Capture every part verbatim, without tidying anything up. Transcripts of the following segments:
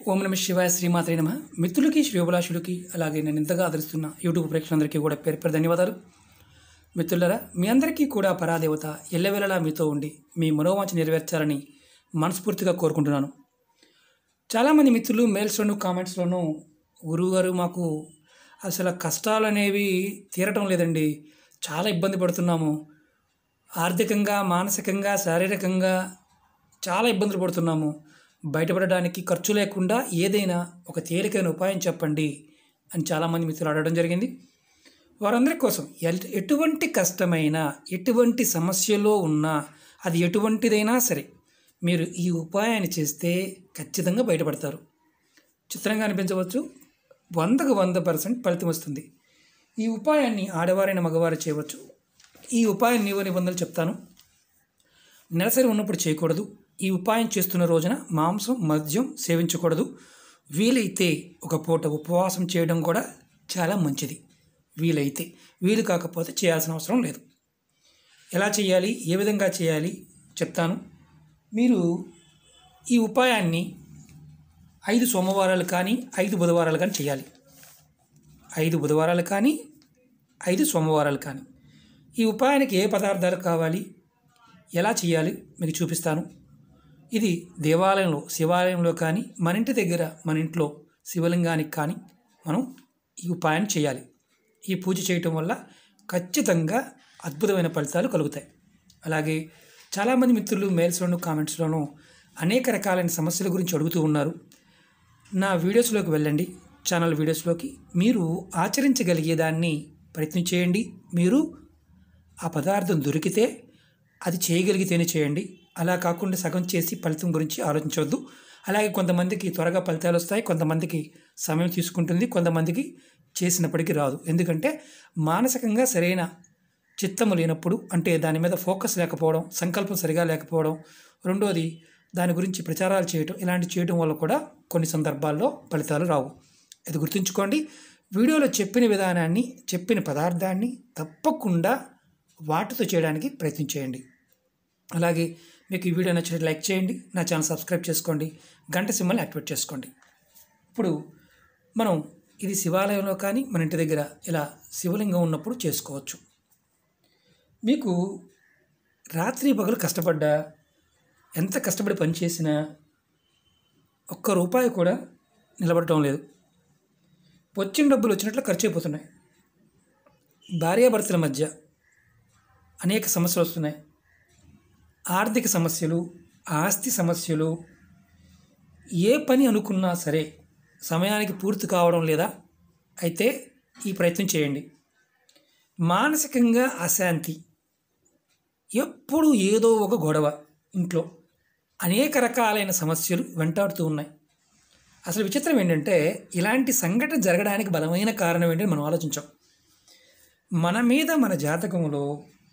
ఓం నమ శివాయ శ్రీమాత్రే నమ. మిత్రులకి శ్రేయోభిలాషులకి అలాగే నేను ఇంతగా ఆదరిస్తున్న యూట్యూబ్ ప్రేక్షకులందరికీ కూడా పేరు పేరు ధన్యవాదాలు. మిత్రులరా, మీ అందరికీ కూడా పరాదేవత ఎల్లవేళలా మీతో ఉండి మీ మనోవాంఛ నెరవేర్చాలని మనస్ఫూర్తిగా కోరుకుంటున్నాను. చాలామంది మిత్రులు మెయిల్స్లోను కామెంట్స్లోనూ గురువుగారు మాకు అసలు కష్టాలు అనేవి తీరటం లేదండి, చాలా ఇబ్బంది పడుతున్నాము, ఆర్థికంగా మానసికంగా శారీరకంగా చాలా ఇబ్బందులు పడుతున్నాము, బయటపడడానికి ఖర్చు లేకుండా ఏదైనా ఒక తేలికైన ఉపాయం చెప్పండి అని చాలామంది మిత్రులు అడగడం జరిగింది. వారందరి కోసం ఎల్- ఎటువంటి కష్టమైనా ఎటువంటి సమస్యలో ఉన్నా అది ఎటువంటిదైనా సరే మీరు ఈ ఉపాయాన్ని చేస్తే ఖచ్చితంగా బయటపడతారు. చిత్రంగా అనిపించవచ్చు, వందకు వంద పర్సెంట్ ఫలితం వస్తుంది. ఈ ఉపాయాన్ని ఆడవారైన మగవారు చేయవచ్చు. ఈ ఉపాయం నియమ నిబంధనలు చెప్తాను. నెలసరి ఉన్నప్పుడు చేయకూడదు. ఈ ఉపాయం చేస్తున్న రోజున మాంసం మద్యం సేవించకూడదు. వీలైతే ఒక పూట ఉపవాసం చేయడం కూడా చాలా మంచిది. వీలైతే, వీలు కాకపోతే చేయాల్సిన అవసరం లేదు. ఎలా చేయాలి, ఏ విధంగా చేయాలి చెప్తాను. మీరు ఈ ఉపాయాన్ని ఐదు సోమవారాలు కానీ ఐదు బుధవారాలు కానీ చేయాలి. ఐదు బుధవారాలు కానీ ఐదు సోమవారాలు కానీ. ఈ ఉపాయానికి ఏ పదార్థాలు కావాలి, ఎలా చేయాలి మీకు చూపిస్తాను. ఇది దేవాలయంలో శివాలయంలో కానీ మన ఇంటి దగ్గర మన ఇంట్లో శివలింగానికి కానీ మనం ఈ ఉపాయాన్ని చేయాలి. ఈ పూజ చేయటం వల్ల ఖచ్చితంగా అద్భుతమైన ఫలితాలు కలుగుతాయి. అలాగే చాలామంది మిత్రులు మెయిల్స్లోను కామెంట్స్లోనూ అనేక రకాలైన సమస్యల గురించి అడుగుతూ ఉన్నారు. నా వీడియోస్లోకి వెళ్ళండి, ఛానల్ వీడియోస్లోకి. మీరు ఆచరించగలిగేదాన్ని ప్రయత్నం చేయండి. మీరు ఆ పదార్థం దొరికితే అది చేయగలిగితేనే చేయండి. అలా కాకుండా సగం చేసి ఫలితం గురించి ఆలోచించవద్దు. అలాగే కొంతమందికి త్వరగా ఫలితాలు వస్తాయి, కొంతమందికి సమయం తీసుకుంటుంది, కొంతమందికి చేసినప్పటికీ రాదు. ఎందుకంటే మానసికంగా సరైన చిత్తము లేనప్పుడు, అంటే దాని మీద ఫోకస్ లేకపోవడం, సంకల్పం సరిగా లేకపోవడం, రెండోది దాని గురించి ప్రచారాలు చేయటం, ఇలాంటి చేయటం వల్ల కూడా కొన్ని సందర్భాల్లో ఫలితాలు రావు. ఇది గుర్తుంచుకోండి. వీడియోలో చెప్పిన విధానాన్ని, చెప్పిన పదార్థాన్ని తప్పకుండా వాటితో చేయడానికి ప్రయత్నం చేయండి. అలాగే మీకు ఈ వీడియో నచ్చినట్టు లైక్ చేయండి, నా ఛానల్ సబ్స్క్రైబ్ చేసుకోండి, గంట సింబల్ని యాక్టివేట్ చేసుకోండి. ఇప్పుడు మనం ఇది శివాలయంలో కానీ మన ఇంటి దగ్గర ఇలా శివలింగం ఉన్నప్పుడు చేసుకోవచ్చు. మీకు రాత్రి పగలు కష్టపడ్డా, ఎంత కష్టపడి పని చేసినా ఒక్క రూపాయి కూడా నిలబడటం లేదు. వచ్చిన డబ్బులు వచ్చినట్లు ఖర్చు అయిపోతున్నాయి. భార్యాభర్తల మధ్య అనేక సమస్యలు వస్తున్నాయి. ఆర్థిక సమస్యలు, ఆస్తి సమస్యలు, ఏ పని అనుకున్నా సరే సమయానికి పూర్తి కావడం లేదా? అయితే ఈ ప్రయత్నం చేయండి. మానసికంగా అశాంతి, ఎప్పుడు ఏదో ఒక గొడవ, ఇంట్లో అనేక రకాలైన సమస్యలు వెంటాడుతూ ఉన్నాయి. అసలు విచిత్రం ఏంటంటే, ఇలాంటి సంఘటన జరగడానికి బలమైన కారణం ఏంటని మనం ఆలోచించాం. మన మీద మన జాతకంలో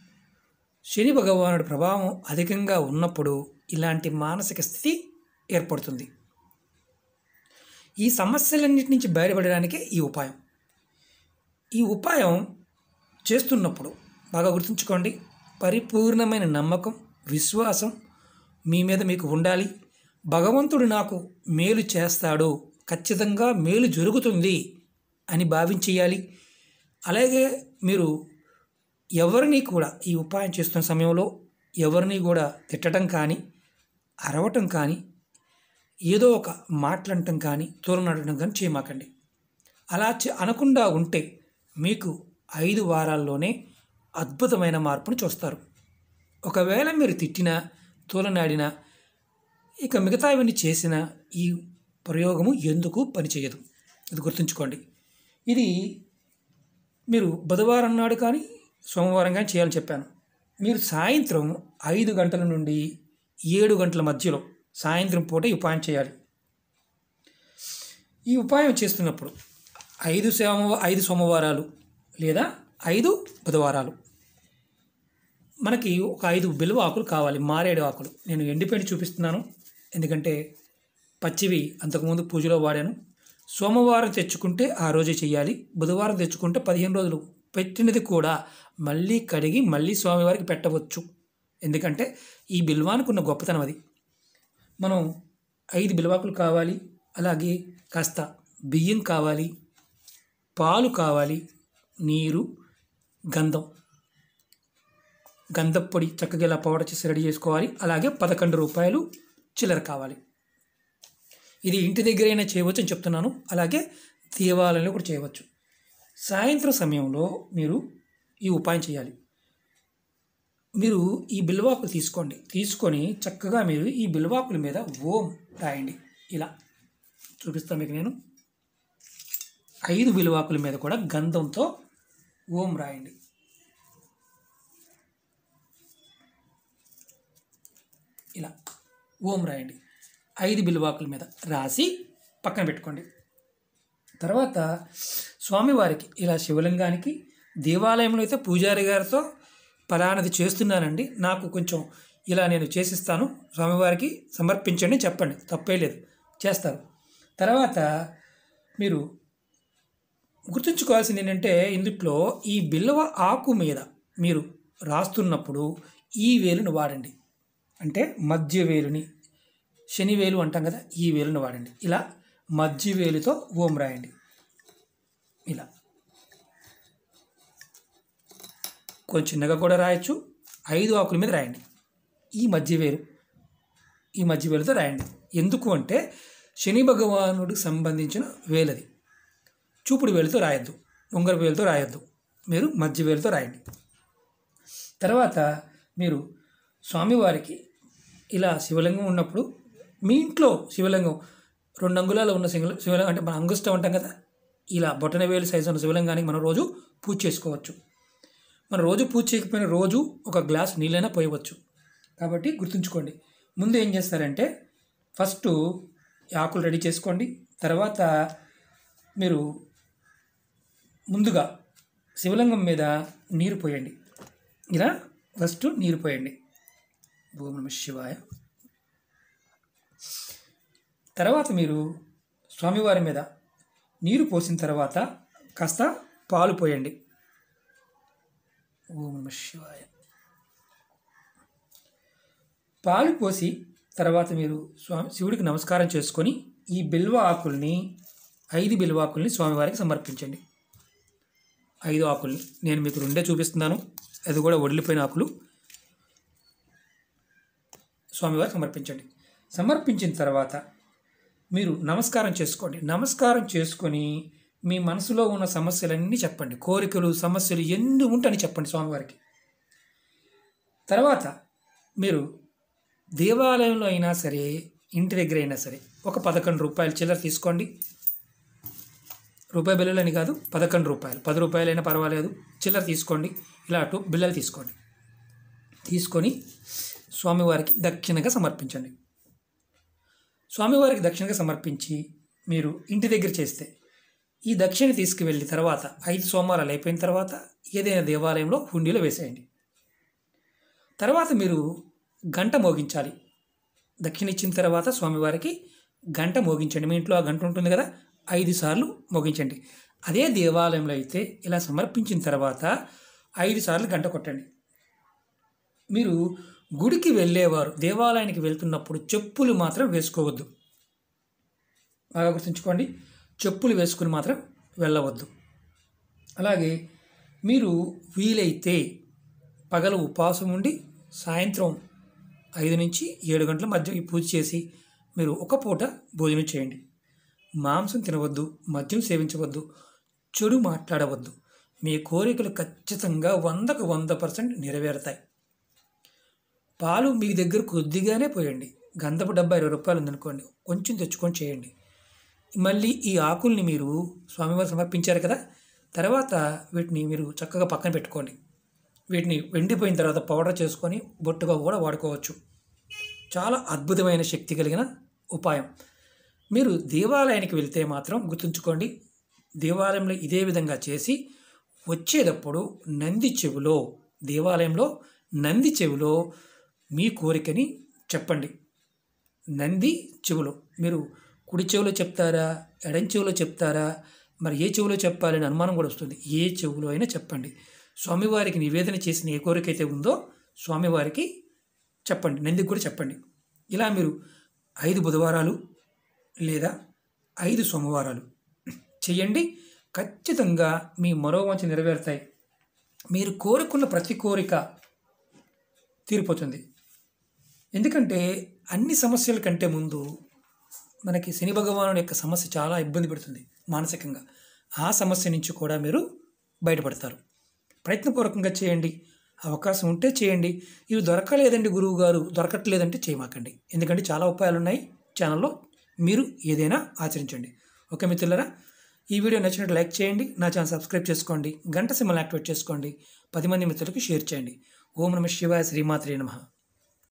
శని భగవానుడి ప్రభావం అధికంగా ఉన్నప్పుడు ఇలాంటి మానసిక స్థితి ఏర్పడుతుంది. ఈ సమస్యలన్నిటి నుంచి బయటపడడానికే ఈ ఉపాయం. ఈ ఉపాయం చేస్తున్నప్పుడు బాగా గుర్తుంచుకోండి, పరిపూర్ణమైన నమ్మకం, విశ్వాసం మీ మీద మీకు ఉండాలి. భగవంతుడు నాకు మేలు చేస్తాడు, ఖచ్చితంగా మేలు జరుగుతుంది అని భావించేయాలి. అలాగే మీరు ఎవరిని కూడా ఈ ఉపాయం చేస్తున్న సమయంలో ఎవరిని కూడా తిట్టడం కానీ, అరవటం కానీ, ఏదో ఒక మాట్లాడటం కానీ, తోలనాడటం కానీ చేయమాకండి. అలా చే అనకుండా ఉంటే మీకు ఐదు వారాల్లోనే అద్భుతమైన మార్పును చూస్తారు. ఒకవేళ మీరు తిట్టినా, తోలనాడినా, ఇక మిగతా ఇవన్నీ చేసినా ఈ ప్రయోగము ఎందుకు పనిచేయదు. ఇది గుర్తుంచుకోండి. ఇది మీరు బుధవారం నాడు కానీ సోమవారం కానీ చేయాలని చెప్పాను. మీరు సాయంత్రం ఐదు గంటల నుండి ఏడు గంటల మధ్యలో సాయంత్రం పూట ఈ ఉపాయం చేయాలి. ఈ ఉపాయం చేస్తున్నప్పుడు ఐదు సోమ ఐదు సోమవారాలు లేదా ఐదు బుధవారాలు మనకి ఒక ఐదు బిల్వ ఆకులు కావాలి, మారేడు ఆకులు. నేను ఎండిపోయి చూపిస్తున్నాను, ఎందుకంటే పచ్చివి అంతకుముందు పూజలో వాడాను. సోమవారం తెచ్చుకుంటే ఆ రోజే చేయాలి, బుధవారం తెచ్చుకుంటే పదిహేను రోజులు పెట్టినది కూడా మళ్ళీ కడిగి మళ్ళీ స్వామివారికి పెట్టవచ్చు. ఎందుకంటే ఈ బిల్వానికి ఉన్న గొప్పతనం అది. మనం ఐదు బిల్వాకులు కావాలి, అలాగే కాస్త బియ్యం కావాలి, పాలు కావాలి, నీరు, గంధం గంధం పొడి చక్కగా ఇలా పౌడర్ చేసి రెడీ చేసుకోవాలి. అలాగే పదకొండు రూపాయలు చిల్లర కావాలి. ఇది ఇంటి దగ్గరైనా చేయవచ్చు అని చెప్తున్నాను. అలాగే దేవాలయంలో కూడా చేయవచ్చు. సాయంత్రం సమయంలో మీరు ఈ ఉపాయం చేయాలి. మీరు ఈ బిల్వాకులు తీసుకోండి. తీసుకొని చక్కగా మీరు ఈ బిల్వాకుల మీద ఓం రాయండి. ఇలా చూపిస్తాను మీకు నేను. ఐదు బిల్వాకుల మీద కూడా గంధంతో ఓం రాయండి. ఇలా ఓం రాయండి. ఐదు బిల్వాకుల మీద రాసి పక్కన పెట్టుకోండి. తర్వాత స్వామివారికి ఇలా శివలింగానికి దేవాలయంలో అయితే పూజారి గారితో పలానది చేస్తున్నానండి, నాకు కొంచెం ఇలా నేను చేసిస్తాను, స్వామివారికి సమర్పించండి చెప్పండి, తప్పే లేదు, చేస్తారు. తర్వాత మీరు గుర్తుంచుకోవాల్సింది ఏంటంటే ఇందులో ఈ బిల్వ ఆకు మీద మీరు రాస్తున్నప్పుడు ఈ వేలును వాడండి. అంటే మధ్య వేలుని, శని వేలు అంటాం కదా, ఈ వేలును వాడండి. ఇలా మధ్య వేలుతో ఓం రాయండి. ఇలా కొంచెం చిన్నగా కూడా రాయొచ్చు. ఐదు ఆకుల మీద రాయండి. ఈ మధ్య వేలు ఈ మధ్య వేలుతో రాయండి. ఎందుకు అంటే శని భగవానుడికి సంబంధించిన వేలది. చూపుడు వేలుతో రాయొద్దు, ఉంగర వేలుతో రాయొద్దు, మీరు మధ్య వేలుతో రాయండి. తర్వాత మీరు స్వామివారికి ఇలా శివలింగం ఉన్నప్పుడు మీ ఇంట్లో శివలింగం రెండు అంగుళాలు ఉన్న శివ శివలింగం అంటే మన అంగుష్టం అంటాం కదా, ఇలా బొటన వేలు సైజు ఉన్న శివలింగానికి మనం రోజు పూజ చేసుకోవచ్చు. మనం రోజు పూజ చేయకపోయిన రోజు ఒక గ్లాస్ నీళ్ళైనా పోయవచ్చు. కాబట్టి గుర్తుంచుకోండి. ముందు ఏం చేస్తారంటే ఫస్ట్ ఆకులు రెడీ చేసుకోండి. తర్వాత మీరు ముందుగా శివలింగం మీద నీరు పోయండి. ఇలా ఫస్ట్ నీరు పోయండి. ఓం నమః శివాయ. తర్వాత మీరు స్వామివారి మీద నీరు పోసిన తర్వాత కాస్త పాలు పోయండి. ఓం నమః శివాయ. పాలు పోసి తర్వాత మీరు స్వామి శివుడికి నమస్కారం చేసుకొని ఈ బిల్వ ఆకుల్ని ఐదు బిల్వ ఆకుల్ని స్వామివారికి సమర్పించండి. ఐదు ఆకుల్ని నేను మీకు రెండే చూపిస్తున్నాను, అది కూడా వడిలిపోయిన ఆకులు. స్వామివారికి సమర్పించండి. సమర్పించిన తర్వాత మీరు నమస్కారం చేసుకోండి. నమస్కారం చేసుకొని మీ మనసులో ఉన్న సమస్యలన్నీ చెప్పండి. కోరికలు, సమస్యలు ఎన్ని ఉంటాయని చెప్పండి స్వామివారికి. తర్వాత మీరు దేవాలయంలో అయినా సరే, ఇంటి దగ్గర అయినా సరే ఒక పదకొండు రూపాయలు చిల్లర తీసుకోండి. రూపాయి బిల్లలు అని కాదు, పదకొండు రూపాయలు, పది రూపాయలైనా పర్వాలేదు, చిల్లర తీసుకోండి. ఇలా అటు బిల్లలు తీసుకోండి. తీసుకొని స్వామివారికి దక్షిణగా సమర్పించండి. స్వామివారికి దక్షిణగా సమర్పించి మీరు ఇంటి దగ్గర చేస్తే ఈ దక్షిణ తీసుకువెళ్ళి తర్వాత ఐదు సోమవారాలు అయిపోయిన తర్వాత ఏదైనా దేవాలయంలో హుండీలో వేసేయండి. తర్వాత మీరు గంట మోగించాలి. దక్షిణ ఇచ్చిన తర్వాత స్వామివారికి గంట మోగించండి. మీ ఇంట్లో ఆ గంట ఉంటుంది కదా, ఐదు సార్లు మోగించండి. అదే దేవాలయంలో అయితే ఇలా సమర్పించిన తర్వాత ఐదు సార్లు గంట కొట్టండి. మీరు గుడికి వెళ్ళేవారు దేవాలయానికి వెళ్తున్నప్పుడు చెప్పులు మాత్రం వేసుకోవద్దు. బాగా గుర్తుంచుకోండి, చెప్పులు వేసుకుని మాత్రం వెళ్ళవద్దు. అలాగే మీరు వీలైతే పగలు ఉపవాసం ఉండి సాయంత్రం ఐదు నుంచి ఏడు గంటల మధ్య ఈ పూజ చేసి మీరు ఒక పూట భోజనం చేయండి. మాంసం తినవద్దు, మద్యం సేవించవద్దు, చెడు మాట్లాడవద్దు. మీ కోరికలు ఖచ్చితంగా వందకు వంద పర్సెంట్ నెరవేరుతాయి. పాలు మీ దగ్గర కొద్దిగానే పోయండి. గంధపు డబ్బా ఇరవై రూపాయలు ఉందనుకోండి, కొంచెం తెచ్చుకొని చేయండి. మళ్ళీ ఈ ఆకుల్ని మీరు స్వామివారు సమర్పించారు కదా, తర్వాత వీటిని మీరు చక్కగా పక్కన పెట్టుకోండి. వీటిని ఎండిపోయిన తర్వాత పౌడర్ చేసుకొని బొట్టుగా కూడా వాడుకోవచ్చు. చాలా అద్భుతమైన శక్తి కలిగిన ఉపాయం. మీరు దేవాలయానికి వెళ్తే మాత్రం గుర్తుంచుకోండి, దేవాలయంలో ఇదే విధంగా చేసి వచ్చేటప్పుడు నంది చెవిలో, దేవాలయంలో నంది చెవిలో మీ కోరికని చెప్పండి. నంది చెవిలో మీరు కుడి చెవిలో చెప్తారా, ఎడం చెవిలో చెప్తారా, మరి ఏ చెవిలో చెప్పాలని అనుమానం కూడా వస్తుంది. ఏ చెవిలో అయినా చెప్పండి. స్వామివారికి నివేదన చేసిన ఏ కోరిక అయితే ఉందో స్వామివారికి చెప్పండి, నందికి కూడా చెప్పండి. ఇలా మీరు ఐదు బుధవారాలు లేదా ఐదు సోమవారాలు చేయండి. ఖచ్చితంగా మీ మనోవాంఛ నెరవేరుతాయి. మీరు కోరుకున్న ప్రతి కోరిక తీరిపోతుంది. ఎందుకంటే అన్ని సమస్యల కంటే ముందు మనకి శని భగవానుడి యొక్క సమస్య చాలా ఇబ్బంది పెడుతుంది మానసికంగా. ఆ సమస్య నుంచి కూడా మీరు బయటపడతారు. ప్రయత్నపూర్వకంగా చేయండి. అవకాశం ఉంటే చేయండి. ఇవి దొరకలేదండి గురువు గారు, దొరకట్లేదంటే చేయమాకండి. ఎందుకంటే చాలా ఉపాయాలు ఉన్నాయి ఛానల్లో, మీరు ఏదైనా ఆచరించండి. ఓకే మిత్రులారా, ఈ వీడియో నచ్చినట్టు లైక్ చేయండి, నా ఛానల్ సబ్స్క్రైబ్ చేసుకోండి, గంట సింబల్ యాక్టివేట్ చేసుకోండి, పది మంది మిత్రులకు షేర్ చేయండి. ఓం నమః శివాయ, శ్రీమాత్రే నమః.